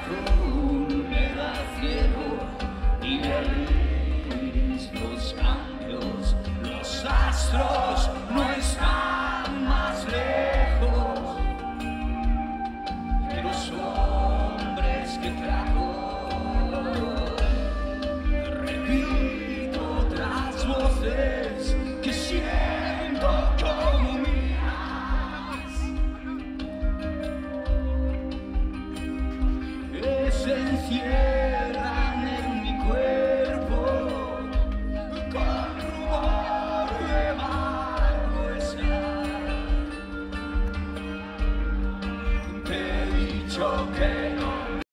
azul me da el cielo y veréis los cambios, los astros no están más lejos que los hombres que trajo. Repito otras voces.